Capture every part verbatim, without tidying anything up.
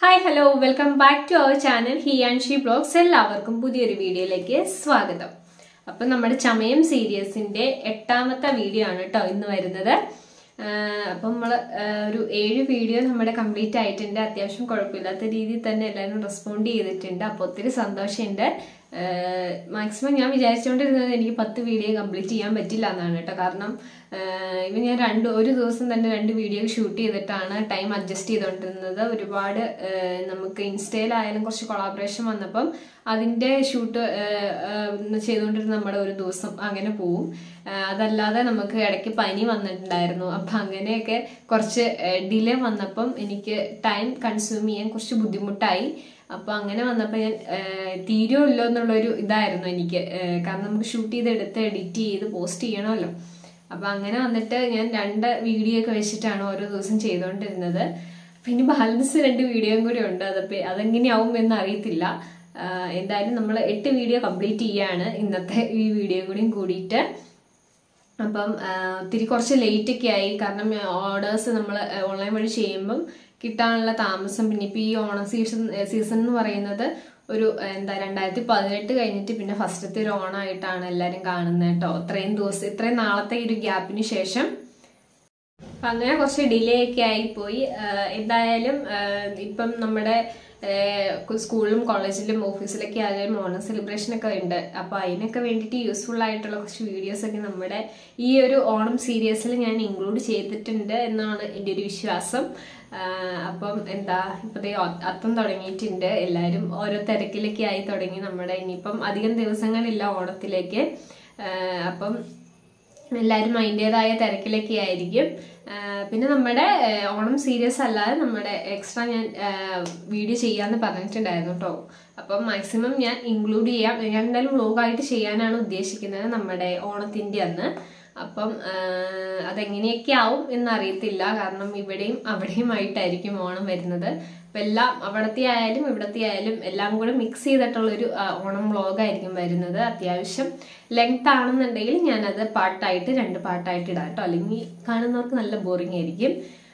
Hi, hello, welcome back to our channel He and She Blogs. എല്ലാവർക്കും പുതിയൊരു വീഡിയോയിലേക്ക് സ്വാഗതം. അപ്പോൾ നമ്മുടെ ചമയം സീരീസിന്റെ എട്ടാമത്തെ വീഡിയോ ആണ് ട്ടോ ഇന്ന് വരുന്നത്. അപ്പോൾ നമ്മൾ ഒരു ഏഴ് വീഡിയോ നമ്മുടെ കംപ്ലീറ്റ് ആയിട്ടുണ്ട്. അത്യാവശ്യം കുഴപ്പമില്ലാത്ത രീതിയിൽ തന്നെ എല്ലാവരും റെസ്പോണ്ട് ചെയ്തിട്ടുണ്ട്. അപ്പോൾ ഒത്തിരി സന്തോഷമുണ്ട്. മാക്സിമം ഞാൻ വിചാരിച്ചുകൊണ്ടിരുന്നത് എനിക്ക് പത്ത് വീഡിയോ കംപ്ലീറ്റ് ചെയ്യാൻ പറ്റില്ല എന്നാണ് കേട്ടോ. കാരണം ഇവ ഞാൻ രണ്ട് ഒരു ദിവസം തന്നെ രണ്ട് വീഡിയോ ഷൂട്ട് ചെയ്തിട്ടാണ് ടൈം അഡ്ജസ്റ്റ് ചെയ്തുകൊണ്ടിരുന്നത്. ഒരുപാട് നമുക്ക് ഇൻസ്റ്റയിലായാലും കുറച്ച് കൊളാബറേഷൻ വന്നപ്പം അതിൻ്റെ ഷൂട്ട് ചെയ്തുകൊണ്ടിരുന്ന നമ്മുടെ ഒരു ദിവസം അങ്ങനെ പോവും. അതല്ലാതെ നമുക്ക് ഇടയ്ക്ക് പനി വന്നിട്ടുണ്ടായിരുന്നു. അപ്പം അങ്ങനെയൊക്കെ കുറച്ച് ഡിലേ വന്നപ്പം എനിക്ക് ടൈം കൺസ്യൂം ചെയ്യാൻ കുറച്ച് ബുദ്ധിമുട്ടായി. അപ്പൊ അങ്ങനെ വന്നപ്പോൾ ഞാൻ തീരുമല്ലോ എന്നുള്ളൊരു ഇതായിരുന്നു എനിക്ക്. കാരണം നമുക്ക് ഷൂട്ട് ചെയ്ത് എടുത്ത് എഡിറ്റ് ചെയ്ത് പോസ്റ്റ് ചെയ്യണമല്ലോ. അപ്പൊ അങ്ങനെ വന്നിട്ട് ഞാൻ രണ്ട് വീഡിയോ ഒക്കെ വെച്ചിട്ടാണ് ഓരോ ദിവസം ചെയ്തുകൊണ്ടിരുന്നത്. പിന്നെ ബാലൻസ് രണ്ട് വീഡിയോയും കൂടി ഉണ്ട്. അതപ്പോ അതെങ്ങനെയാവും എന്ന് അറിയത്തില്ല. എന്തായാലും നമ്മൾ എട്ട് വീഡിയോ കംപ്ലീറ്റ് ചെയ്യാണ് ഇന്നത്തെ ഈ വീഡിയോ കൂടിയും കൂടിയിട്ട്. അപ്പം ഒത്തിരി കുറച്ച് ലേറ്റ് ഒക്കെ ആയി. കാരണം ഓർഡേഴ്സ് നമ്മൾ ഓൺലൈൻ വഴി ചെയ്യുമ്പം കിട്ടാനുള്ള താമസം. പിന്നെ ഇപ്പം ഈ ഓണം സീസൺ സീസൺ എന്ന് പറയുന്നത് ഒരു എന്താ രണ്ടായിരത്തി പതിനെട്ട് കഴിഞ്ഞിട്ട് പിന്നെ ഫസ്റ്റത്തെ ഒരു ഓണമായിട്ടാണ് എല്ലാവരും കാണുന്നത് കേട്ടോ. ഇത്രയും ദിവസം ഇത്രയും നാളത്തെ ഒരു ഗ്യാപ്പിന് ശേഷം അപ്പം അങ്ങനെ കുറച്ച് ഡിലേ ഒക്കെ ആയിപ്പോയി. എന്തായാലും ഇപ്പം നമ്മുടെ സ്കൂളിലും കോളേജിലും ഓഫീസിലൊക്കെ ആയാലും ഓണം സെലിബ്രേഷൻ ഒക്കെ ഉണ്ട്. അപ്പോൾ അതിനൊക്കെ വേണ്ടിയിട്ട് യൂസ്ഫുൾ ആയിട്ടുള്ള കുറച്ച് വീഡിയോസ് ഒക്കെ നമ്മുടെ ഈ ഒരു ഓണം സീരീസിൽ ഞാൻ ഇൻക്ലൂഡ് ചെയ്തിട്ടുണ്ട് എന്നാണ് എൻ്റെ ഒരു വിശ്വാസം. അപ്പം എന്താ ഇപ്പോഴത്തെ അത്തം തുടങ്ങിയിട്ടുണ്ട്. എല്ലാവരും ഓരോ തിരക്കിലൊക്കെ ആയി തുടങ്ങി. നമ്മുടെ ഇനിയിപ്പം അധികം ദിവസങ്ങളില്ല ഓണത്തിലേക്ക്. അപ്പം എല്ലാവരും അതിൻ്റെതായ തിരക്കിലൊക്കെ ആയിരിക്കും. പിന്നെ നമ്മുടെ ഓണം സീരീസ് അല്ലാതെ നമ്മുടെ എക്സ്ട്രാ ഞാൻ വീഡിയോ ചെയ്യാമെന്ന് പറഞ്ഞിട്ടുണ്ടായിരുന്നു കേട്ടോ. അപ്പം മാക്സിമം ഞാൻ ഇൻക്ലൂഡ് ചെയ്യാം. ഞാൻ എന്തായാലും വ്ലോഗായിട്ട് ചെയ്യാനാണ് ഉദ്ദേശിക്കുന്നത് നമ്മുടെ ഓണത്തിൻ്റെ അന്ന്. അപ്പം അതെങ്ങനെയൊക്കെ ആവും എന്നറിയത്തില്ല. കാരണം ഇവിടെയും അവിടെയും ആയിട്ടായിരിക്കും ഓണം വരുന്നത്. അപ്പം എല്ലാം അവിടത്തെ ആയാലും ഇവിടത്തെ ആയാലും എല്ലാം കൂടെ മിക്സ് ചെയ്തിട്ടുള്ളൊരു ഓണം വ്ലോഗായിരിക്കും വരുന്നത്. അത്യാവശ്യം ലെങ്ത് ആണെന്നുണ്ടെങ്കിൽ ഞാനത് പാട്ടായിട്ട് രണ്ട് പാട്ടായിട്ട് ഇടാം കേട്ടോ. അല്ലെങ്കിൽ കാണുന്നവർക്ക് നല്ല ബോറിംഗ് ആയിരിക്കും.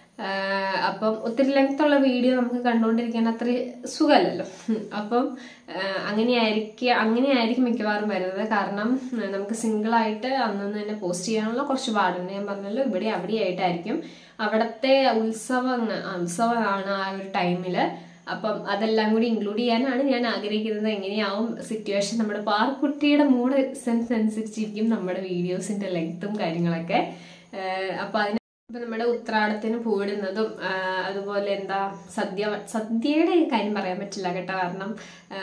അപ്പം ഒത്തിരി ലെങ്ത് ഉള്ള വീഡിയോ നമുക്ക് കണ്ടുകൊണ്ടിരിക്കാൻ അത്ര സുഖമല്ലല്ലോ. അപ്പം അങ്ങനെയായിരിക്കും അങ്ങനെയായിരിക്കും മിക്കവാറും വരുന്നത്. കാരണം നമുക്ക് സിംഗിളായിട്ട് അന്നന്ന് തന്നെ പോസ്റ്റ് ചെയ്യാനുള്ള കുറച്ച് പാടുണ്ട്. ഞാൻ പറഞ്ഞല്ലോ ഇവിടെ അവിടെ ആയിട്ടായിരിക്കും. അവിടുത്തെ ഉത്സവം ഉത്സവമാണ് ആ ഒരു ടൈമില്. അപ്പം അതെല്ലാം കൂടി ഇൻക്ലൂഡ് ചെയ്യാനാണ് ഞാൻ ആഗ്രഹിക്കുന്നത്. എങ്ങനെയാവും സിറ്റുവേഷൻ നമ്മുടെ പാർക്കുട്ടിയുടെ മൂഡ് സെൻസ് അനുസരിച്ചിരിക്കും നമ്മുടെ വീഡിയോസിന്റെ ലെങ്ത്തും കാര്യങ്ങളൊക്കെ. അപ്പൊ അതിന് ഇപ്പൊ നമ്മുടെ ഉത്രാടത്തിന് പൂവിടുന്നതും അതുപോലെ എന്താ സദ്യ സദ്യയുടെ കാര്യം പറയാൻ പറ്റില്ല കേട്ടോ. കാരണം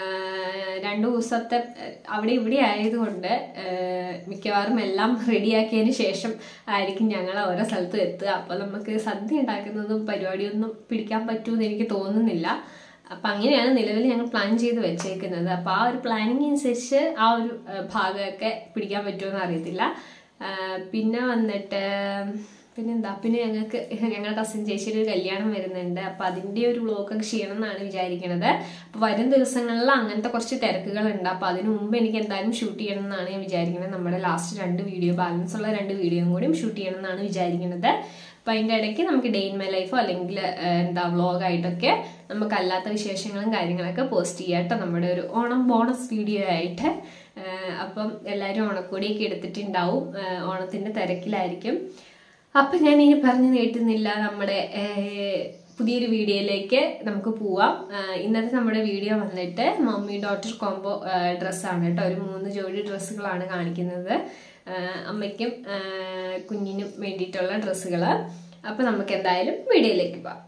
രണ്ടു ദിവസത്തെ അവിടെ ഇവിടെ ആയതുകൊണ്ട് മിക്കവാറും എല്ലാം റെഡിയാക്കിയതിന് ശേഷം ആയിരിക്കും ഞങ്ങൾ ഓരോ സ്ഥലത്തും എത്തുക. അപ്പൊ നമുക്ക് സദ്യ ഉണ്ടാക്കുന്നതും പരിപാടിയൊന്നും പിടിക്കാൻ പറ്റുമെന്ന് എനിക്ക് തോന്നുന്നില്ല. അപ്പം അങ്ങനെയാണ് നിലവിൽ ഞങ്ങൾ പ്ലാൻ ചെയ്ത് വെച്ചേക്കുന്നത്. അപ്പം ആ ഒരു പ്ലാനിങ് അനുസരിച്ച് ആ ഒരു ഭാഗമൊക്കെ പിടിക്കാൻ പറ്റുമെന്ന് അറിയത്തില്ല. പിന്നെ വന്നിട്ട് പിന്നെന്താ പിന്നെ ഞങ്ങൾക്ക് ഞങ്ങളുടെ കസിൻ ചേച്ചിയുടെ ഒരു കല്യാണം വരുന്നുണ്ട്. അപ്പം അതിൻ്റെ ഒരു വ്ലോഗൊക്കെ ചെയ്യണം എന്നാണ് വിചാരിക്കുന്നത്. അപ്പോൾ വരും ദിവസങ്ങളിൽ അങ്ങനത്തെ കുറച്ച് തിരക്കുകളുണ്ട്. അപ്പോൾ അതിന് മുമ്പ് എനിക്ക് എന്തായാലും ഷൂട്ട് ചെയ്യണം എന്നാണ് ഞാൻ വിചാരിക്കുന്നത്. നമ്മുടെ ലാസ്റ്റ് രണ്ട് വീഡിയോ ബാലൻസ് ഉള്ള രണ്ട് വീഡിയോയും കൂടിയും ഷൂട്ട് ചെയ്യണം എന്നാണ് വിചാരിക്കുന്നത്. അപ്പം അതിൻ്റെ ഇടയ്ക്ക് നമുക്ക് ഡേ ഇൻ മൈ ലൈഫോ അല്ലെങ്കിൽ എന്താ വ്ലോഗായിട്ടൊക്കെ നമുക്ക് അല്ലാത്ത വിശേഷങ്ങളും കാര്യങ്ങളൊക്കെ പോസ്റ്റ് ചെയ്യാം കേട്ടോ. നമ്മുടെ ഒരു ഓണം ബോണസ് വീഡിയോ ആയിട്ട്. അപ്പം എല്ലാവരും ഓണക്കോടിയൊക്കെ എടുത്തിട്ടുണ്ടാവും. ഓണത്തിൻ്റെ തിരക്കിലായിരിക്കും. അപ്പം ഞാൻ ഇനി പറഞ്ഞു നീട്ടുന്നില്ല. നമ്മുടെ പുതിയൊരു വീഡിയോയിലേക്ക് നമുക്ക് പോവാം. ഇന്നത്തെ നമ്മുടെ വീഡിയോ വന്നിട്ട് മമ്മി ഡോട്ടർ കോംബോ ഡ്രസ്സാണ് കേട്ടോ. ഒരു മൂന്ന് ജോഡി ഡ്രസ്സുകളാണ് കാണിക്കുന്നത്. അമ്മയ്ക്കും കുഞ്ഞിനും വേണ്ടിയിട്ടുള്ള ഡ്രസ്സുകൾ. അപ്പം നമുക്ക് എന്തായാലും വീഡിയോയിലേക്ക് പോവാം.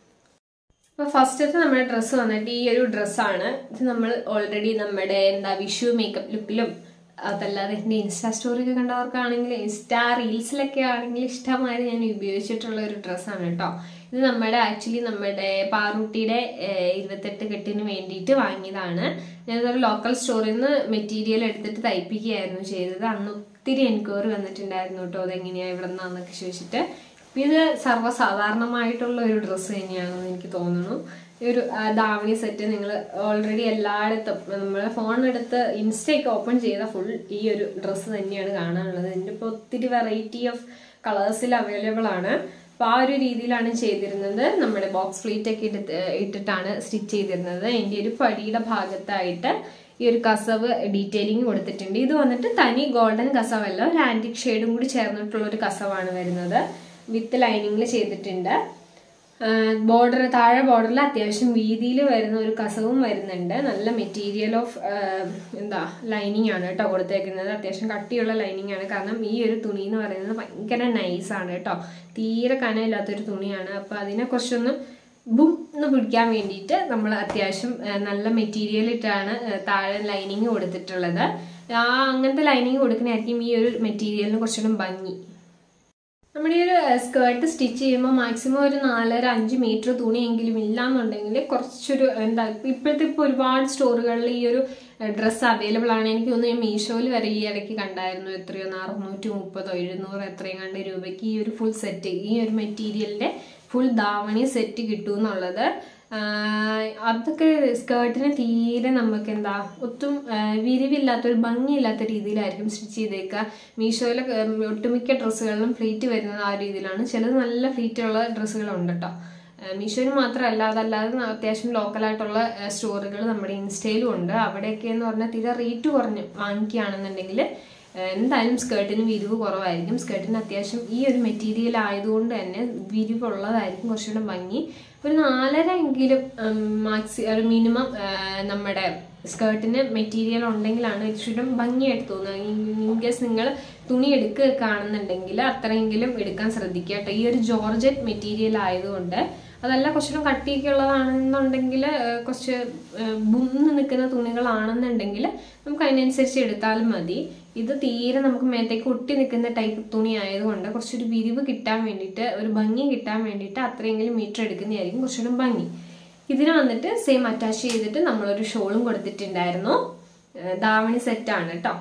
അപ്പോൾ ഫസ്റ്റത്തെ നമ്മുടെ ഡ്രസ്സ് വന്നിട്ട് ഈ ഒരു ഡ്രസ്സാണ്. ഇത് നമ്മൾ ഓൾറെഡി നമ്മുടെ എന്താ വിഷു മേക്കപ്പ് ലുക്കിലും അതല്ലാതെ എൻ്റെ ഇൻസ്റ്റാ സ്റ്റോറിയൊക്കെ കണ്ടവർക്കാണെങ്കിൽ ഇൻസ്റ്റാ റീൽസിലൊക്കെ ആണെങ്കിൽ ഇഷ്ടമായി ഞാൻ ഉപയോഗിച്ചിട്ടുള്ള ഒരു ഡ്രസ്സാണ് കേട്ടോ. ഇത് നമ്മുടെ ആക്ച്വലി നമ്മുടെ പാറൂട്ടിയുടെ ഇരുപത്തെട്ട് കെട്ടിന് വേണ്ടിയിട്ട് വാങ്ങിയതാണ്. ഞാനതൊരു ലോക്കൽ സ്റ്റോറിൽ നിന്ന് മെറ്റീരിയൽ എടുത്തിട്ട് തയ്പ്പിക്കുകയായിരുന്നു ചെയ്തത്. അന്ന് ഒത്തിരി എൻക്വയറി വന്നിട്ടുണ്ടായിരുന്നു കേട്ടോ. അതെങ്ങനെയാണ് ഇവിടെ നിന്നാന്നൊക്കെ ചോദിച്ചിട്ട്. ഇപ്പം ഇത് സർവ്വസാധാരണമായിട്ടുള്ള ഒരു ഡ്രസ്സ് തന്നെയാണെന്ന് എനിക്ക് തോന്നുന്നു. ഈ ഒരു ധാവണി സെറ്റ് നിങ്ങൾ ഓൾറെഡി എല്ലായിടത്തും നമ്മൾ ഫോണെടുത്ത് ഇൻസ്റ്റയൊക്കെ ഓപ്പൺ ചെയ്ത ഫുൾ ഈ ഒരു ഡ്രസ്സ് തന്നെയാണ് കാണാനുള്ളത്. ഇതിൻ്റെ ഇപ്പോൾ ഒത്തിരി വെറൈറ്റി ഓഫ് കളേഴ്സിൽ അവൈലബിൾ ആണ്. അപ്പോൾ ആ ഒരു രീതിയിലാണ് ചെയ്തിരുന്നത്. നമ്മുടെ ബോക്സ് പ്ലീറ്റ് ഒക്കെ ഇട്ട് ഇട്ടിട്ടാണ് സ്റ്റിച്ച് ചെയ്തിരുന്നത്. എൻ്റെ ഒരു പടിയുടെ ഭാഗത്തായിട്ട് ഈ ഒരു കസവ് ഡീറ്റെയിലിംഗ് കൊടുത്തിട്ടുണ്ട്. ഇത് വന്നിട്ട് തനി ഗോൾഡൻ കസവല്ല, ഒരു ആന്റിക് ഷെയ്ഡും കൂടി ചേർന്നിട്ടുള്ള ഒരു കസവാണ് വരുന്നത്. വിത്ത് ലൈനിങ്ങിൽ ചെയ്തിട്ടുണ്ട്. ബോർഡർ താഴെ ബോർഡറിൽ അത്യാവശ്യം വീതിയിൽ വരുന്ന ഒരു കസവും വരുന്നുണ്ട്. നല്ല മെറ്റീരിയൽ ഓഫ് എന്താ ലൈനിങ് ആണ് കേട്ടോ കൊടുത്തേക്കുന്നത്. അത്യാവശ്യം കട്ടിയുള്ള ലൈനിങ് ആണ്. കാരണം ഈ ഒരു തുണി എന്ന് പറയുന്നത് ഭയങ്കര നൈസാണ് കേട്ടോ. തീരെ കനമില്ലാത്തൊരു തുണിയാണ്. അപ്പോൾ അതിനെ കുറച്ചൊന്ന് ബും എന്ന് പിടിക്കാൻ വേണ്ടിയിട്ട് നമ്മൾ അത്യാവശ്യം നല്ല മെറ്റീരിയൽ ഇട്ടാണ് താഴെ ലൈനിങ് കൊടുത്തിട്ടുള്ളത്. ആ അങ്ങനത്തെ ലൈനിങ് കൊടുക്കുന്നതായിരിക്കും ഈ ഒരു മെറ്റീരിയലിന് കുറച്ചുകൂടെ ഭംഗി. നമ്മുടെ ഈ ഒരു സ്കേർട്ട് സ്റ്റിച്ച് ചെയ്യുമ്പോൾ മാക്സിമം ഒരു നാലര അഞ്ച് മീറ്റർ തുണിയെങ്കിലും ഇല്ലാന്നുണ്ടെങ്കിൽ കുറച്ചൊരു എന്താ ഇപ്പോഴത്തെ ഇപ്പോൾ ഒരുപാട് സ്റ്റോറുകളിൽ ഈ ഒരു ഡ്രസ്സ് അവൈലബിൾ ആണ്. എനിക്ക് തോന്നുന്നു ഞാൻ മീഷോയിൽ വരെ ഈ ഇടയ്ക്ക് കണ്ടായിരുന്നു. എത്രയോ അറുന്നൂറ്റി മുപ്പതോ എഴുന്നൂറോ എത്രയും കണ്ട രൂപയ്ക്ക് ഈ ഒരു ഫുൾ സെറ്റ് ഈ ഒരു മെറ്റീരിയലിന്റെ ഫുൾ ധാവണി സെറ്റ് കിട്ടും എന്നുള്ളത്. അതൊക്കെ സ്കേർട്ടിന് തീരെ നമുക്ക് എന്താ ഒട്ടും വിരിവില്ലാത്തൊരു ഭംഗിയില്ലാത്ത രീതിയിലായിരിക്കും സ്റ്റിച്ച് ചെയ്തേക്കുക. മീഷോയിലെ ഒട്ടുമിക്ക ഡ്രസ്സുകളിലും ഫ്ലീറ്റ് വരുന്നത് ആ രീതിയിലാണ്. ചിലത് നല്ല ഫ്ലീറ്റുള്ള ഡ്രസ്സുകളുണ്ട് കേട്ടോ. മീഷോയിൽ മാത്രമല്ല, അതല്ലാതെ അത്യാവശ്യം ലോക്കലായിട്ടുള്ള സ്റ്റോറുകൾ നമ്മുടെ ഇൻസ്റ്റയിലും ഉണ്ട്. അവിടെയൊക്കെ എന്ന് പറഞ്ഞാൽ തീരെ റേറ്റ് കുറഞ്ഞ് വാങ്ങിക്കുകയാണെന്നുണ്ടെങ്കിൽ എന്തായാലും സ്കേർട്ടിന് വിരിവ് കുറവായിരിക്കും. സ്കേർട്ടിന് അത്യാവശ്യം ഈ ഒരു മെറ്റീരിയൽ ആയതുകൊണ്ട് തന്നെ വിരിവുള്ളതായിരിക്കും കുറച്ചുകൂടെ ഭംഗി. ഒരു നാലര എങ്കിലും മാക്സി ഒരു മിനിമം നമ്മുടെ സ്കേർട്ടിന് മെറ്റീരിയൽ ഉണ്ടെങ്കിലാണ് ഇച്ചിരി ഭംഗിയായിട്ട് തോന്നുക. ഇൻ കേസ് നിങ്ങൾ തുണി എടുക്കുക കാണുന്നുണ്ടെങ്കിൽ അത്രയെങ്കിലും എടുക്കാൻ ശ്രദ്ധിക്കുക കേട്ടോ. ഈ ഒരു ജോർജറ്റ് മെറ്റീരിയൽ ആയതുകൊണ്ട് അതല്ല കുറച്ചുകൂടെ കട്ടിയൊക്കെ ഉള്ളതാണെന്നുണ്ടെങ്കിൽ കുറച്ച് ബുന്ന് നിൽക്കുന്ന തുണികളാണെന്നുണ്ടെങ്കിൽ നമുക്ക് അതിനനുസരിച്ച് എടുത്താലും മതി. ഇത് തീരെ നമുക്ക് മേത്തേക്ക് ഒട്ടി നിൽക്കുന്ന ടൈപ്പ് തുണി ആയതുകൊണ്ട് കുറച്ചൊരു വിരിവ് കിട്ടാൻ വേണ്ടിയിട്ട് ഒരു ഭംഗി കിട്ടാൻ വേണ്ടിയിട്ട് അത്രയെങ്കിലും മീറ്റർ എടുക്കുന്നതായിരിക്കും കുറച്ചുകൂടെ ഭംഗി. ഇതിന് വന്നിട്ട് സെയിം അറ്റാച്ച് ചെയ്തിട്ട് നമ്മളൊരു ഷോളും കൊടുത്തിട്ടുണ്ടായിരുന്നു. ധാവണി സെറ്റാണ് കേട്ടോ.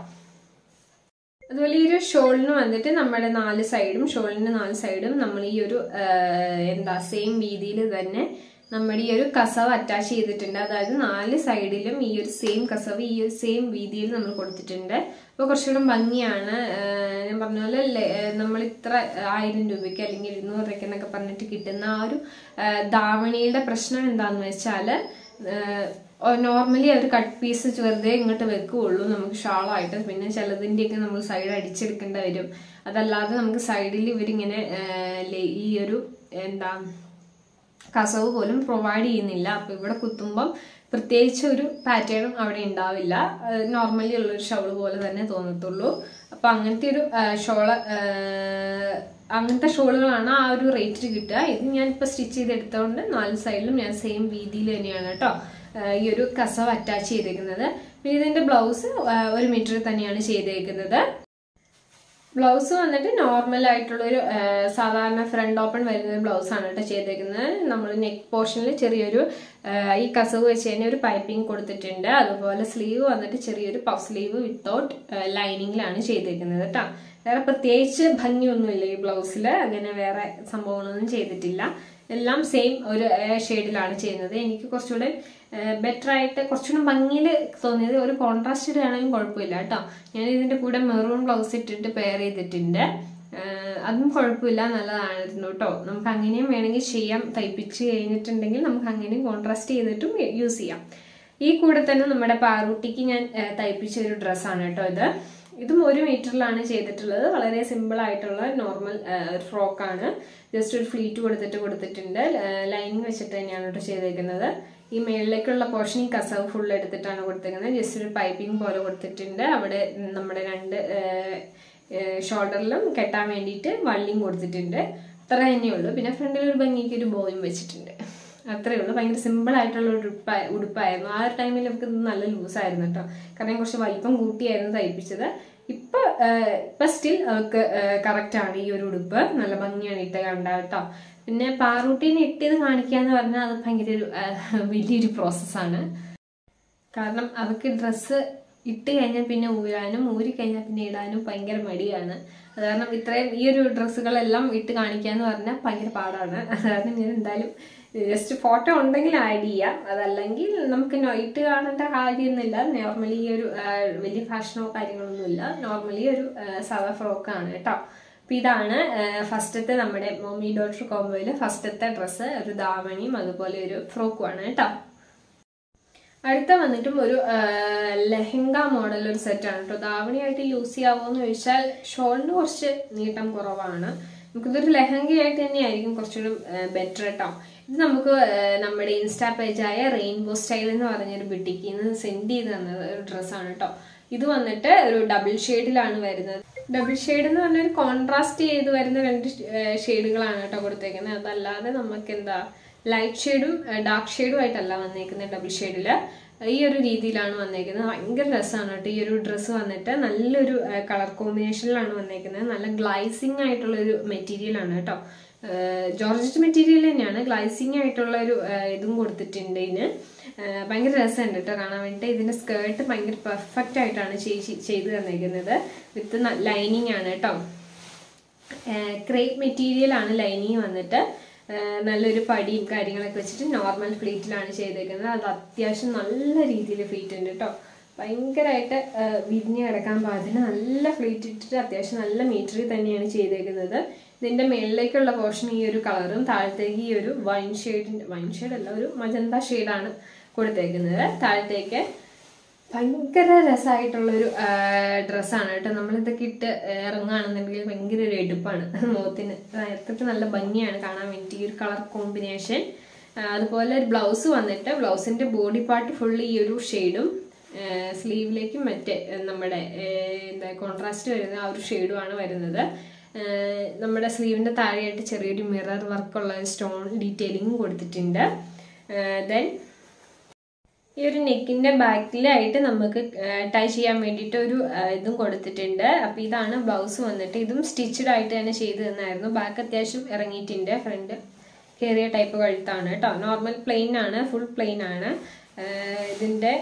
അതുപോലെ ഈ ഒരു ഷോളിന് വന്നിട്ട് നമ്മുടെ നാല് സൈഡും ഷോളിന്റെ നാല് സൈഡും നമ്മൾ ഈ ഒരു എന്താ സെയിം രീതിയിൽ തന്നെ നമ്മുടെ ഈ ഒരു കസവ് അറ്റാച്ച് ചെയ്തിട്ടുണ്ട്. അതായത് നാല് സൈഡിലും ഈ ഒരു സെയിം കസവ് ഈ ഒരു സെയിം വീതിയിൽ നമ്മൾ കൊടുത്തിട്ടുണ്ട്. അപ്പോൾ കുറച്ചുകൂടെ ഭംഗിയാണ്. ഞാൻ പറഞ്ഞ പോലെ നമ്മൾ ഇത്ര ആയിരം രൂപയ്ക്ക് അല്ലെങ്കിൽ ഇരുന്നൂറ് രൂപയ്ക്ക് എന്നൊക്കെ പറഞ്ഞിട്ട് കിട്ടുന്ന ആ ഒരു ധാവണിയുടെ പ്രശ്നം എന്താണെന്ന് വെച്ചാൽ നോർമലി അവർ കട്ട് പീസ് വെറുതെ ഇങ്ങോട്ട് വെക്കുകയുള്ളൂ നമുക്ക് ഷാളായിട്ട്. പിന്നെ ചിലതിൻ്റെയൊക്കെ നമ്മൾ സൈഡ് അടിച്ചെടുക്കേണ്ടി വരും. അതല്ലാതെ നമുക്ക് സൈഡിൽ ഇവരിങ്ങനെ ഈ ഒരു എന്താ കസവ് പോലും പ്രൊവൈഡ് ചെയ്യുന്നില്ല. അപ്പൊ ഇവിടെ കുത്തുമ്പം പ്രത്യേകിച്ച് ഒരു പാറ്റേണും അവിടെ ഉണ്ടാവില്ല. നോർമലി ഉള്ളൊരു ഷോള് പോലെ തന്നെ തോന്നത്തുള്ളൂ. അപ്പൊ അങ്ങനത്തെ ഒരു ഷോള് അങ്ങനത്തെ ഷോളുകളാണ് ആ ഒരു റേറ്റിൽ കിട്ടുക. ഇത് ഞാൻ ഇപ്പൊ സ്റ്റിച്ച് ചെയ്തെടുത്തോണ്ട് നാല് സൈഡിലും ഞാൻ സെയിം രീതിയിൽ തന്നെയാണ് കേട്ടോ ഈ ഒരു കസവ് അറ്റാച്ച് ചെയ്തേക്കുന്നത്. പിന്നെ ഇതിന്റെ ബ്ലൗസ് ഒരു മീറ്റർ തന്നെയാണ് ചെയ്തേക്കുന്നത്. ബ്ലൗസ് വന്നിട്ട് നോർമൽ ആയിട്ടുള്ളൊരു സാധാരണ ഫ്രണ്ട് ഓപ്പൺ വരുന്ന ബ്ലൗസ് ആണ് കേട്ടോ ചെയ്തേക്കുന്നത്. നമ്മൾ നെക്ക് പോർഷനിൽ ചെറിയൊരു ഈ കസവ് വെച്ച് തന്നെ ഒരു പൈപ്പിംഗ് കൊടുത്തിട്ടുണ്ട്. അതുപോലെ സ്ലീവ് വന്നിട്ട് ചെറിയൊരു പഫ് സ്ലീവ് വിത്തൗട്ട് ലൈനിങ്ങിലാണ് ചെയ്തേക്കുന്നത് കേട്ടോ. വേറെ പ്രത്യേകിച്ച് ഭംഗിയൊന്നുമില്ല ഈ ബ്ലൗസിൽ. അങ്ങനെ വേറെ സംഭവങ്ങളൊന്നും ചെയ്തിട്ടില്ല. എല്ലാം സെയിം ഒരു ഷെയ്ഡിലാണ് ചെയ്യുന്നത്. എനിക്ക് കുറച്ചുകൂടെ ബെറ്റർ ആയിട്ട് കുറച്ചുകൂടെ ഭംഗിയിൽ തോന്നിയത് ഒരു കോൺട്രാസ്റ്റ് ഇടുകയാണെങ്കിലും കുഴപ്പമില്ല കേട്ടോ. ഞാൻ ഇതിന്റെ കൂടെ മെറൂൺ ബ്ലൗസ് ഇട്ടിട്ട് പെയർ ചെയ്തിട്ടുണ്ട്. അതും കുഴപ്പമില്ല, നല്ലതായിരുന്നു കേട്ടോ. നമുക്ക് അങ്ങനെയും വേണമെങ്കിൽ ചെയ്യാം. തയ്പ്പിച്ച് കഴിഞ്ഞിട്ടുണ്ടെങ്കിൽ നമുക്ക് അങ്ങനെയും കോൺട്രാസ്റ്റ് ചെയ്തിട്ടും യൂസ് ചെയ്യാം. ഈ കൂടെ തന്നെ നമ്മുടെ പാറൂട്ടിക്ക് ഞാൻ തയ്പ്പിച്ച ഒരു ഡ്രസ്സാണ് കേട്ടോ ഇത്. ഇതും ഒരു മീറ്ററിലാണ് ചെയ്തിട്ടുള്ളത്. വളരെ സിമ്പിൾ ആയിട്ടുള്ള നോർമൽ ഫ്രോക്കാണ്. ജസ്റ്റ് ഒരു ഫ്ലീറ്റ് കൊടുത്തിട്ട് കൊടുത്തിട്ടുണ്ട്. ലൈനിങ് വെച്ചിട്ട് തന്നെയാണ് കേട്ടോ ചെയ്തേക്കുന്നത്. ഈ മേളിലേക്കുള്ള പോർഷൻ ഈ കസവ് ഫുൾ എടുത്തിട്ടാണ് കൊടുത്തേക്കുന്നത്. ജസ്റ്റ് ഒരു പൈപ്പിംഗ് പോലെ കൊടുത്തിട്ടുണ്ട്. അവിടെ നമ്മുടെ രണ്ട് ഷോൾഡറിലും കെട്ടാൻ വേണ്ടിയിട്ട് വള്ളിയും കൊടുത്തിട്ടുണ്ട്. അത്ര തന്നെയുള്ളൂ. പിന്നെ ഫ്രണ്ടിൽ ഒരു ഭംഗിക്ക് ഒരു ബോയും വെച്ചിട്ടുണ്ട്. അത്രേ ഉള്ളൂ. ഭയങ്കര സിമ്പിൾ ആയിട്ടുള്ള ഒരു ഉടുപ്പ ഉടുപ്പായിരുന്നു. ആ ഒരു ടൈമിൽ നമുക്ക് നല്ല ലൂസായിരുന്നു കേട്ടോ. കാരണം കുറച്ച് വലിപ്പം കൂട്ടിയായിരുന്നു തയ്പ്പിച്ചത്. ഇപ്പൊ ഇപ്പൊ സ്റ്റിൽ അവർക്ക് കറക്റ്റ് ആണ് ഈ ഒരു ഉടുപ്പ്. നല്ല ഭംഗിയാണ് ഇട്ട് കണ്ട കേട്ടോ. പിന്നെ പാറൂട്ടീനെ ഇട്ടത് കാണിക്കാന്ന് പറഞ്ഞാൽ അത് ഭയങ്കര ഒരു വലിയൊരു പ്രോസസ്സാണ്. കാരണം അവർക്ക് ഡ്രസ്സ് ഇട്ട് കഴിഞ്ഞാൽ പിന്നെ ഊരാനും ഊരി കഴിഞ്ഞാൽ പിന്നെ ഇടാനും ഭയങ്കര മടിയാണ്. അത് കാരണം ഇത്രയും ഈ ഒരു ഡ്രസ്സുകളെല്ലാം ഇട്ട് കാണിക്കാന്ന് പറഞ്ഞാൽ ഭയങ്കര പാടാണ്. അത് കാരണം ഞാൻ എന്തായാലും ജസ്റ്റ് ഫോട്ടോ ഉണ്ടെങ്കിൽ ആഡ് ചെയ്യാം. അതല്ലെങ്കിൽ നമുക്ക് ഇട്ട് കാണേണ്ട കാര്യമൊന്നുമില്ല. നോർമലി ഈ ഒരു വലിയ ഫാഷനോ കാര്യങ്ങളൊന്നുമില്ല. നോർമലി ഒരു സാധാ ഫ്രോക്കാണ് കേട്ടോ. അപ്പം ഇതാണ് ഫസ്റ്റത്തെ നമ്മുടെ മമ്മി ഡോട്ടർ കോംബോയിൽ ഫസ്റ്റത്തെ ഡ്രസ്സ്. ഒരു ധാവണിയും അതുപോലെ ഒരു ഫ്രോക്കുമാണ് കേട്ടോ. അടുത്ത വന്നിട്ടും ഒരു ലെഹങ്ക മോഡൽ ഒരു സെറ്റാണ് കേട്ടോ. ധാവണിയായിട്ട് യൂസ് ചെയ്യാവോ എന്ന് ചോദിച്ചാൽ ഷോളിന് കുറച്ച് നീട്ടം കുറവാണ്. നമുക്കിതൊരു ലെഹങ്കയായിട്ട് തന്നെയായിരിക്കും കുറച്ചുകൂടി ബെറ്റർ കേട്ടോ. ഇത് നമുക്ക് നമ്മുടെ ഇൻസ്റ്റാ പേജായ റെയിൻബോ സ്റ്റൈൽ എന്ന് പറഞ്ഞൊരു ബുട്ടിക്കിൽ നിന്ന് സെൻഡ് ചെയ്ത് തന്ന ഒരു ഡ്രസ്സാണ് കേട്ടോ. ഇത് വന്നിട്ട് ഒരു ഡബിൾ ഷെയ്ഡിലാണ് വരുന്നത്. ഡബിൾ ഷെയ്ഡ് എന്ന് പറഞ്ഞ ഒരു കോൺട്രാസ്റ്റ് ചെയ്ത് വരുന്ന രണ്ട് ഷെയ്ഡുകളാണ് കേട്ടോ കൊടുത്തേക്കുന്നത്. അതല്ലാതെ നമുക്ക് എന്താ ലൈറ്റ് ഷെയ്ഡും ഡാർക്ക് ഷെയ്ഡും ആയിട്ടല്ല വന്നേക്കുന്നത്. ഡബിൾ ഷെയ്ഡില് ഈ ഒരു രീതിയിലാണ് വന്നേക്കുന്നത്. ഭയങ്കര രസമാണ് കേട്ടോ. ഈ ഒരു ഡ്രസ്സ് വന്നിട്ട് നല്ലൊരു കളർ കോമ്പിനേഷനിലാണ് വന്നേക്കുന്നത്. നല്ല ഗ്ലൈസിങ് ആയിട്ടുള്ള ഒരു മെറ്റീരിയൽ ആണ് കേട്ടോ. ജോർജറ്റ് മെറ്റീരിയൽ തന്നെയാണ്. ഗ്ലൈസിങ് ആയിട്ടുള്ള ഒരു ഇതും കൊടുത്തിട്ടുണ്ട്. ഇതിന് ഭയങ്കര രസമുണ്ട് കേട്ടോ കാണാൻ വേണ്ടിയിട്ട്. ഇതിന്റെ സ്കേർട്ട് ഭയങ്കര പെർഫെക്റ്റ് ആയിട്ടാണ് ചെയ്ത് തന്നേക്കുന്നത്. വിത്ത് ലൈനിങ് ആണ് കേട്ടോ. ക്രേപ്പ് മെറ്റീരിയൽ ആണ് ലൈനിങ് വന്നിട്ട്. നല്ലൊരു പടിയും കാര്യങ്ങളൊക്കെ വെച്ചിട്ട് നോർമൽ ഫ്ലീറ്റിലാണ് ചെയ്തേക്കുന്നത്. അത് അത്യാവശ്യം നല്ല രീതിയിൽ ഫ്ലീറ്റ് ഉണ്ട് കേട്ടോ. ഭയങ്കരമായിട്ട് വിരിഞ്ഞ് കിടക്കാൻ പാകത്തിന് നല്ല ഫ്ലീറ്റ് ഇട്ടിട്ട് അത്യാവശ്യം നല്ല മീറ്ററിൽ തന്നെയാണ് ചെയ്തേക്കുന്നത്. ഇതിന്റെ മേളിലേക്കുള്ള പോർഷൻ ഈ ഒരു കളറും താഴത്തേക്ക് ഈ ഒരു വൈൻ ഷെയ്ഡിന്റെ വൈൻ ഷെയ്ഡ് അല്ല ഒരു മജന്ത ഷെയ്ഡാണ് കൊടുത്തേക്കുന്നത്. താഴത്തേക്ക് ഭയങ്കര രസമായിട്ടുള്ളൊരു ഡ്രസ്സാണ് കേട്ടോ. നമ്മളിതൊക്കെ ഇട്ട് ഇറങ്ങുകയാണെന്നുണ്ടെങ്കിൽ ഭയങ്കര ഒരു എടുപ്പാണ് മുഖത്തിന്. അത്രയ്ക്ക് നല്ല ഭംഗിയാണ് കാണാൻ വേണ്ടി ഈ ഒരു കളർ കോമ്പിനേഷൻ. അതുപോലെ ഒരു ബ്ലൗസ് വന്നിട്ട് ബ്ലൗസിന്റെ ബോഡി പാർട്ട് ഫുള്ള് ഈ ഒരു ഷെയ്ഡും സ്ലീവിലേക്കും മറ്റേ നമ്മുടെ എന്താ കോൺട്രാസ്റ്റ് വരുന്ന ആ ഒരു ഷെയ്ഡുമാണ് വരുന്നത്. നമ്മുടെ സ്ലീവിന്റെ താഴെയായിട്ട് ചെറിയൊരു മിറർ വർക്കുള്ള സ്റ്റോൺ ഡീറ്റെയിലിംഗ് കൊടുത്തിട്ടുണ്ട്. ദെൻ ഈ ഒരു നെക്കിന്റെ ബാക്കിലായിട്ട് നമുക്ക് ടൈ ചെയ്യാൻ വേണ്ടിയിട്ട് ഒരു ഇതും കൊടുത്തിട്ടുണ്ട്. അപ്പൊ ഇതാണ് ബ്ലൗസ് വന്നിട്ട്. ഇതും സ്റ്റിച്ചഡ് ആയിട്ട് തന്നെ ചെയ്ത് തന്നായിരുന്നു. ബാക്ക് അത്യാവശ്യം ഇറങ്ങിയിട്ടുണ്ട്. ഫ്രണ്ട് കയറിയ ടൈപ്പ് കഴുത്താണ് കേട്ടോ. നോർമൽ പ്ലെയിൻ ആണ്, ഫുൾ പ്ലെയിൻ ആണ്. ഇതിന്റെ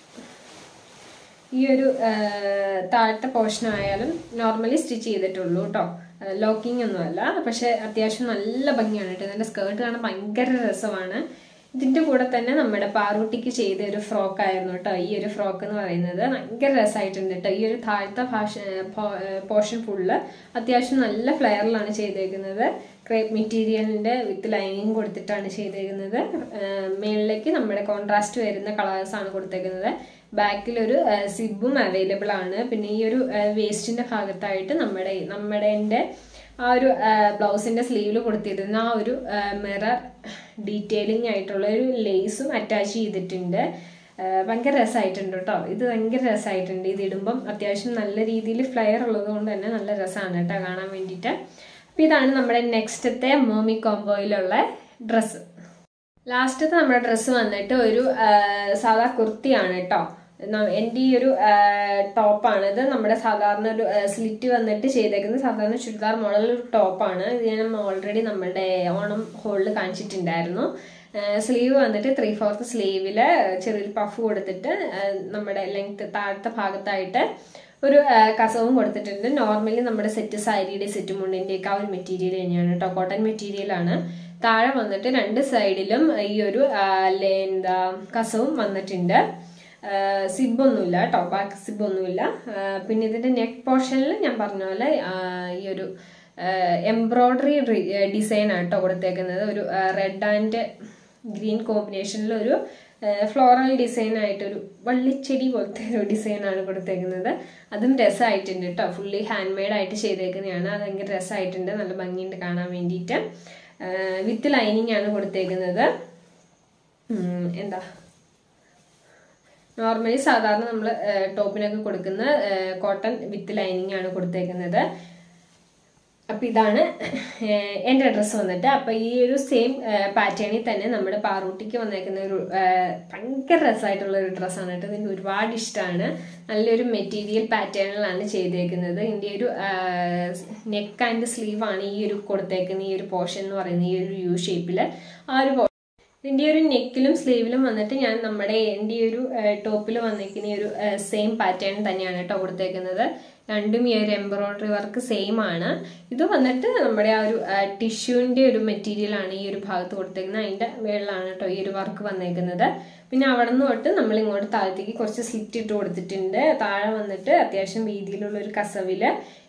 ഈ ഒരു താഴത്തെ പോർഷൻ ആയാലും നോർമലി സ്റ്റിച്ച് ചെയ്തിട്ടുള്ളൂ കേട്ടോ. ലോക്കിംഗ് ഒന്നും അല്ല. പക്ഷെ അത്യാവശ്യം നല്ല ഭംഗിയാണ് കേട്ടോ. ഇതിന്റെ സ്കേർട്ട് കാണാൻ ഭയങ്കര രസമാണ്. ഇതിന്റെ കൂടെ തന്നെ നമ്മുടെ പാറൂട്ടിക്ക് ചെയ്ത ഒരു ഫ്രോക്ക് ആയിരുന്നു കേട്ടോ ഈ ഒരു ഫ്രോക്ക് എന്ന് പറയുന്നത്. ഭയങ്കര രസമായിട്ടുണ്ട് കേട്ടോ. ഈ ഒരു താഴത്തെ പോർഷൻ ഫുള്ള് അത്യാവശ്യം നല്ല ഫ്ലെയറിലാണ് ചെയ്തേക്കുന്നത്. ക്രേപ്പ് മെറ്റീരിയലിന്റെ വിത്ത് ലൈനിങ് കൊടുത്തിട്ടാണ് ചെയ്തേക്കുന്നത്. മേളിലേക്ക് നമ്മുടെ കോൺട്രാസ്റ്റ് വരുന്ന കളേഴ്സ് ആണ് കൊടുത്തേക്കുന്നത്. ബാക്കിൽ ഒരു സിബും അവൈലബിൾ ആണ്. പിന്നെ ഈ ഒരു വേസ്റ്റിന്റെ ഭാഗത്തായിട്ട് നമ്മുടെ നമ്മുടെ ആ ഒരു ബ്ലൗസിന്റെ സ്ലീവിൽ കൊടുത്തിരുന്ന ആ ഒരു മിറർ ഡീറ്റെയിലിംഗ് ആയിട്ടുള്ള ഒരു ലേസും അറ്റാച്ച് ചെയ്തിട്ടുണ്ട്. ഭയങ്കര രസമായിട്ടുണ്ട് കേട്ടോ. ഇത് ഭയങ്കര രസമായിട്ടുണ്ട്. ഇത് ഇടുമ്പം അത്യാവശ്യം നല്ല രീതിയിൽ ഫ്ലെയർ ഉള്ളത് കൊണ്ട് തന്നെ നല്ല രസമാണ് കേട്ടോ കാണാൻ വേണ്ടിയിട്ട്. അപ്പം ഇതാണ് നമ്മുടെ നെക്സ്റ്റത്തെ മോമി കോംബോയിലുള്ള ഡ്രസ്സ്. ലാസ്റ്റത്തെ നമ്മുടെ ഡ്രസ്സ് വന്നിട്ട് ഒരു സാധാ കുർത്തിയാണ് കേട്ടോ. എൻ്റെ ഈ ഒരു ടോപ്പാണ്. ഇത് നമ്മുടെ സാധാരണ ഒരു സ്ലിറ്റ് വന്നിട്ട് ചെയ്തേക്കുന്നത് സാധാരണ ചുരിദാർ മോഡൽ ഒരു ടോപ്പാണ്. ഇത് ഞാൻ ഓൾറെഡി നമ്മുടെ ഓണം ഹോളിൽ കാണിച്ചിട്ടുണ്ടായിരുന്നു. സ്ലീവ് വന്നിട്ട് ത്രീ ഫോർത്ത് സ്ലീവില് ചെറിയൊരു പഫ് കൊടുത്തിട്ട് നമ്മുടെ ലെങ്ത് താഴത്തെ ഭാഗത്തായിട്ട് ഒരു കസവും കൊടുത്തിട്ടുണ്ട്. നോർമലി നമ്മുടെ സെറ്റ് സാരിയുടെ സെറ്റ് മുണ്ടിന്റെ ഒക്കെ ആ ഒരു മെറ്റീരിയൽ തന്നെയാണ് കേട്ടോ. കോട്ടൺ മെറ്റീരിയൽ ആണ്. താഴെ വന്നിട്ട് രണ്ട് സൈഡിലും ഈ ഒരു എന്താ കസവും വന്നിട്ടുണ്ട്. സിബൊന്നുമില്ല കേട്ടോ. ബാക്ക് സിബൊന്നുമില്ല. പിന്നെ ഇതിന്റെ നെക്ക് പോർഷനിൽ ഞാൻ പറഞ്ഞ പോലെ ഈ ഒരു എംബ്രോയിഡറി ഡിസൈൻ ആണ് കേട്ടോ കൊടുത്തേക്കുന്നത്. ഒരു റെഡ് ആൻഡ് ഗ്രീൻ കോമ്പിനേഷനിൽ ഒരു ഫ്ലോറൽ ഡിസൈൻ ആയിട്ടൊരു വള്ളിച്ചെടി പോലത്തെ ഒരു ഡിസൈൻ ആണ് കൊടുത്തേക്കുന്നത്. അതും രസമായിട്ടുണ്ട് കേട്ടോ. ഫുള്ളി ഹാൻഡ് മെയ്ഡ് ആയിട്ട് ചെയ്തേക്കുന്നതാണ്. അത് ഭയങ്കര രസമായിട്ടുണ്ട്. നല്ല ഭംഗിയുണ്ട് കാണാൻ വേണ്ടിയിട്ട്. വിത്ത് ലൈനിങ് ആണ് കൊടുത്തേക്കുന്നത്. എന്താ നോർമലി സാധാരണ നമ്മൾ ടോപ്പിനൊക്കെ കൊടുക്കുന്ന കോട്ടൺ വിത്ത് ലൈനിങ് ആണ് കൊടുത്തേക്കുന്നത്. അപ്പം ഇതാണ് എൻ്റെ ഡ്രസ്സ് വന്നിട്ട്. അപ്പം ഈ ഒരു സെയിം പാറ്റേണിൽ തന്നെ നമ്മുടെ പാറൂട്ടിക്ക് വന്നേക്കുന്ന ഒരു ഭയങ്കര രസമായിട്ടുള്ള ഒരു ഡ്രസ്സാണ് കേട്ടോ. എനിക്ക് ഒരുപാട് ഇഷ്ടമാണ്. നല്ലൊരു മെറ്റീരിയൽ പാറ്റേണിലാണ് ചെയ്തേക്കുന്നത്. ഇതിൻ്റെ ഒരു നെക്ക് ആൻഡ് സ്ലീവ് ആണ് ഈ ഒരു കൊടുത്തേക്കുന്ന ഈ ഒരു പോർഷൻ എന്ന് പറയുന്നത്. ഈ ഒരു യു ഷേപ്പിൽ ആ ഒരു ഇതിൻ്റെ ഒരു നെക്കിലും സ്ലീവിലും വന്നിട്ട് ഞാൻ നമ്മുടെ എൻ്റെ ഒരു ടോപ്പിൽ വന്നിരിക്കുന്ന ഈ ഒരു സെയിം പാറ്റേൺ തന്നെയാണ് കേട്ടോ കൊടുത്തേക്കുന്നത്. രണ്ടും ഈ ഒരു എംബ്രോയിഡറി വർക്ക് സെയിം ആണ്. ഇത് വന്നിട്ട് നമ്മുടെ ആ ഒരു ടിഷ്യൂവിൻ്റെ ഒരു മെറ്റീരിയൽ ആണ് ഈ ഒരു ഭാഗത്ത് കൊടുത്തേക്കുന്നത്. അതിൻ്റെ മുകളിലാണ് കേട്ടോ ഈ ഒരു വർക്ക് വന്നേക്കുന്നത്. പിന്നെ അവിടെ നിന്ന് തൊട്ട് നമ്മൾ ഇങ്ങോട്ട് താഴത്തേക്ക് കുറച്ച് സ്ലിറ്റ് ഇട്ട് കൊടുത്തിട്ടുണ്ട്. താഴെ വന്നിട്ട് അത്യാവശ്യം വീതിയിലുള്ള ഒരു കസവില്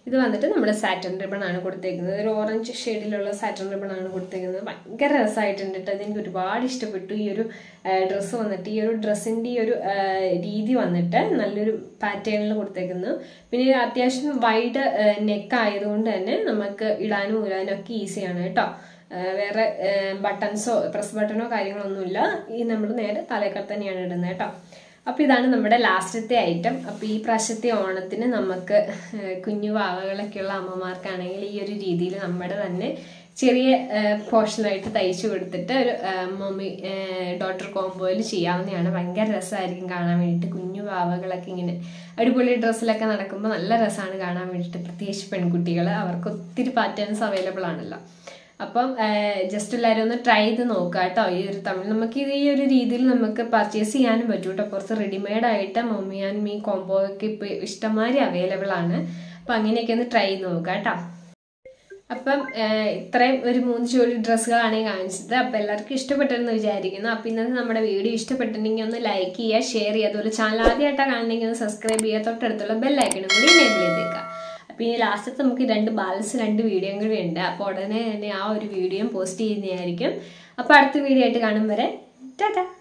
ഇത് വന്നിട്ട് നമ്മുടെ സാറ്റൻ റിബൺ ആണ് കൊടുത്തേക്കുന്നത്. ഒരു ഓറഞ്ച് ഷെയ്ഡിലുള്ള സാറ്റൻ റിബൺ ആണ് കൊടുത്തേക്കുന്നത്. ഭയങ്കര രസമായിട്ടുണ്ട് കേട്ടോ. അതെനിക്ക് ഒരുപാട് ഇഷ്ടപ്പെട്ടു. ഈ ഒരു ഡ്രസ്സ് വന്നിട്ട് ഈ ഒരു ഡ്രസ്സിൻ്റെ ഈ ഒരു രീതി വന്നിട്ട് നല്ലൊരു പാറ്റേണിൽ കൊടുത്തേക്കുന്നു. പിന്നെ അത്യാവശ്യം വൈഡ് നെക്ക് ആയതുകൊണ്ട് തന്നെ നമുക്ക് ഇടാനും ഊരാനും ഒക്കെ ഈസിയാണ് കേട്ടോ. വേറെ ബട്ടൺസോ പ്രസ് ബട്ടണോ കാര്യങ്ങളൊന്നുമില്ല. ഈ നമ്മൾ നേരെ തലക്കൽ തന്നെയാണ് ഇടുന്നത് കേട്ടോ. അപ്പോൾ ഇതാണ് നമ്മുടെ ലാസ്റ്റത്തെ ഐറ്റം. അപ്പോൾ ഈ പ്രാവശ്യത്തെ ഓണത്തിന് നമുക്ക് കുഞ്ഞു വാവകളൊക്കെയുള്ള അമ്മമാർക്കാണെങ്കിൽ ഈ ഒരു രീതിയിൽ നമ്മുടെ തന്നെ ചെറിയ പോർഷനായിട്ട് തയ്ച്ചു കൊടുത്തിട്ട് ഒരു മമ്മി ഡോട്ടർ കോംബോയിൽ ചെയ്യാവുന്നതാണ്. ഭയങ്കര രസമായിരിക്കും കാണാൻ വേണ്ടിയിട്ട്. കുഞ്ഞു വാവകളൊക്കെ ഇങ്ങനെ അടിപൊളി ഡ്രസ്സിലൊക്കെ നടക്കുമ്പോൾ നല്ല രസമാണ് കാണാൻ വേണ്ടിയിട്ട്. പ്രത്യേകിച്ച് പെൺകുട്ടികൾ, അവർക്ക് ഒത്തിരി പാറ്റേൺസ് അവൈലബിൾ ആണല്ലോ. അപ്പം ജസ്റ്റ് എല്ലാവരും ഒന്ന് ട്രൈ ചെയ്ത് നോക്കുക കേട്ടോ. ഈ ഒരു തമിഴ് നമുക്ക് ഇത് ഈ ഒരു രീതിയിൽ നമുക്ക് പർച്ചേസ് ചെയ്യാനും പറ്റും കേട്ടോ. കുറച്ച് റെഡിമെയ്ഡ് ആയിട്ട് മമ്മി ആൻഡ് മീ കോംബോ ഒക്കെ ഇപ്പോൾ ഇഷ്ടംമാതിരി അവൈലബിൾ ആണ്. അപ്പം അങ്ങനെയൊക്കെ ഒന്ന് ട്രൈ ചെയ്ത് നോക്കുക കേട്ടോ. അപ്പം ഇത്രയും ഒരു മൂന്ന് ജോഡി ഡ്രസ്സുകളാണ് ഈ കാണിച്ചത്. അപ്പം എല്ലാവർക്കും ഇഷ്ടപ്പെട്ടെന്ന് വിചാരിക്കുന്നു. അപ്പം ഇന്നത്തെ നമ്മുടെ വീഡിയോ ഇഷ്ടപ്പെട്ടിട്ടുണ്ടെങ്കിൽ ഒന്ന് ലൈക്ക് ചെയ്യുക, ഷെയർ ചെയ്യുക. അതുപോലെ ചാനൽ ആദ്യമായിട്ടാണ് കാണണമെങ്കിൽ ഒന്ന് സബ്സ്ക്രൈബ് ചെയ്യുക. തൊട്ടടുത്തുള്ള ബെല്ലൈക്കണും കൂടി എനേബിൾ ചെയ്തേക്കുക. അപ്പോൾ ഇനി ലാസ്റ്റത്തെ നമുക്ക് രണ്ട് ബാലൻസ് രണ്ട് വീഡിയോയും കൂടി ഉണ്ട്. അപ്പോൾ ഉടനെ തന്നെ ആ ഒരു വീഡിയോ പോസ്റ്റ് ചെയ്യുന്നതായിരിക്കും. അപ്പോൾ അടുത്ത വീഡിയോ ആയിട്ട് കാണും വരെ ടാറ്റാ.